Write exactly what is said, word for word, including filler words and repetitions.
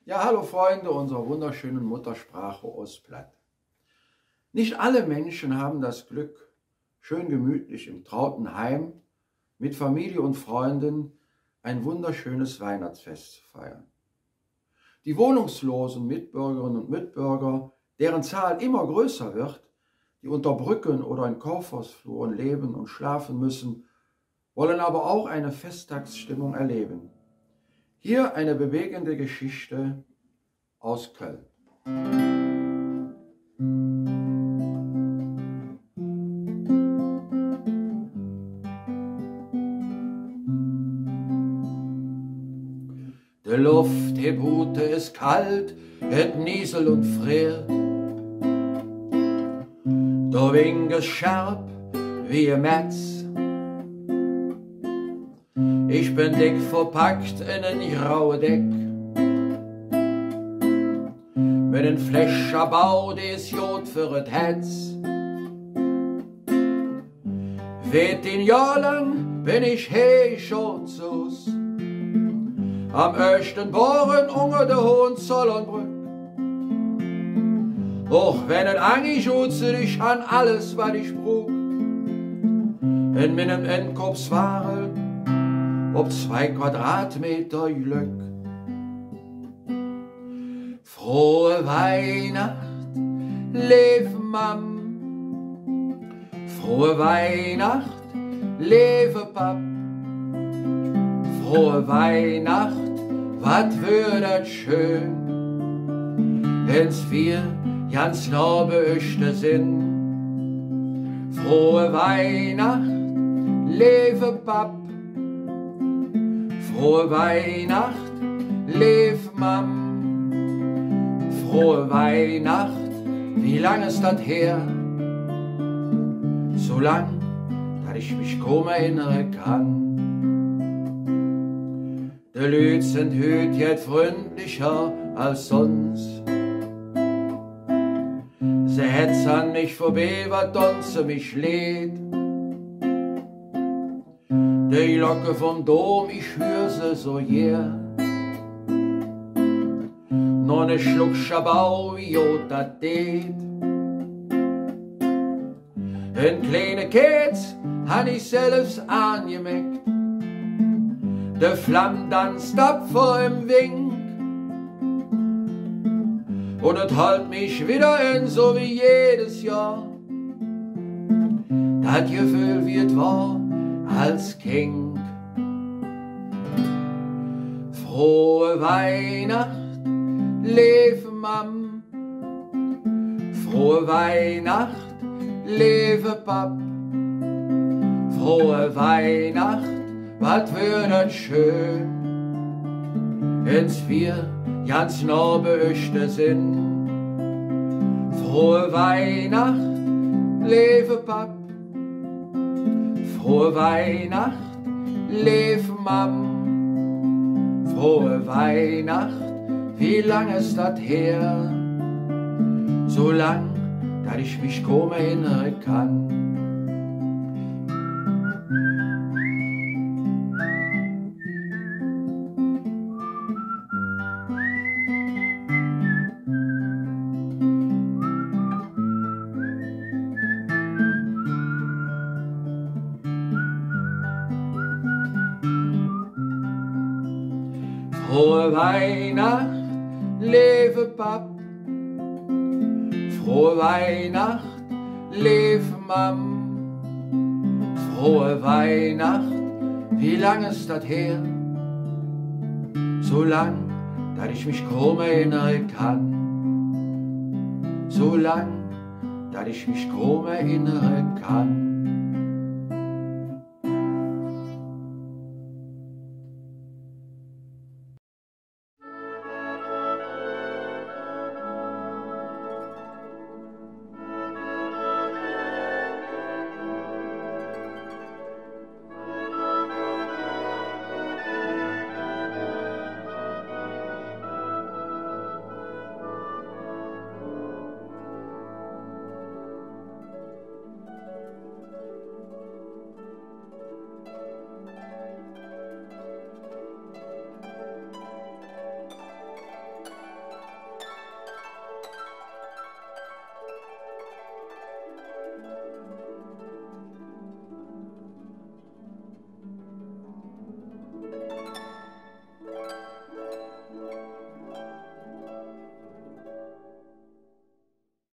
Ja, hallo Freunde unserer wunderschönen Muttersprache Ostplatt. Nicht alle Menschen haben das Glück, schön gemütlich im trauten Heim mit Familie und Freunden ein wunderschönes Weihnachtsfest zu feiern. Die wohnungslosen Mitbürgerinnen und Mitbürger, deren Zahl immer größer wird, die unter Brücken oder in Kaufhausfluren leben und schlafen müssen, wollen aber auch eine Festtagsstimmung erleben. Hier eine bewegende Geschichte aus Köln. De Luft heb Hute ist kalt, et Niesel und friert. Der Wind ist scharf wie ein Metz. Ich bin dick verpackt in ein graue Deck. Mit ein Fläscherbau, des Jod für et Hetz. Weht den Jahr lang bin ich hei Schotzus. Am ersten Bohren unter der Hohenzollernbrück. Auch wenn et angeschutze ich an alles, was ich brug. In meinem Endkopfswarel ob zwei Quadratmeter Glück. Frohe Weihnacht, lebe Mam. Frohe Weihnacht, lebe Pap. Frohe Weihnacht, wat wär dat schön, wenn's wir ganz nah beöchte sind. Frohe Weihnacht, lebe Pap. Frohe Weihnacht, lebe Mam. Frohe Weihnacht, wie lang ist das her? So lang, dass ich mich kaum erinnern kann. Die Lüd sind hüt jetzt freundlicher als sonst. Sie hetz an mich vorbei, wat donze mich lädt. Die Glocke vom Dom, ich hör sie so jäh. Noch ne Schluck Schabau, wie jod dat det. Ein kleine Kätz han ich selbst angemeckt. De Flamm tanzt ab vor im Wink. Und et halt mich wieder in, so wie jedes Jahr. Dat Gefühl wird wahr als Kind. Frohe Weihnacht, lebe Mam. Frohe Weihnacht, lebe Pap. Frohe Weihnacht, wat wär dat schön, wenn's wir ganz nah beöchte sind. Frohe Weihnacht, lebe Pap. Frohe Weihnacht, lebe Mam. Frohe Weihnacht, wie lang ist dat her? So lang, dass ich mich kaum erinnern kann. Frohe Weihnacht, lebe Pap. Frohe Weihnacht, lebe Mam. Frohe Weihnacht, wie lang ist das her? So lang, dass ich mich kaum erinnern kann. So lang, dass ich mich kaum erinnern kann.